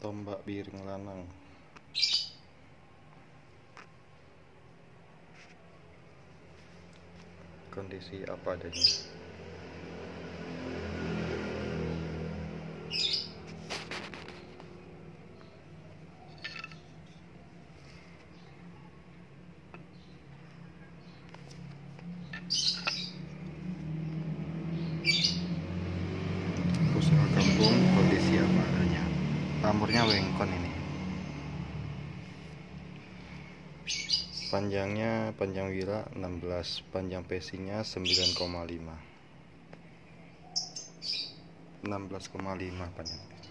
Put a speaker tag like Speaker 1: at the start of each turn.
Speaker 1: Tombak biring lanang. Kondisi apa adanya. Pusaka kampung, kondisi apa adanya. Pamornya wengkon ini. Panjangnya, panjang wira 16, panjang pesinya 9,5. 16,5 panjang.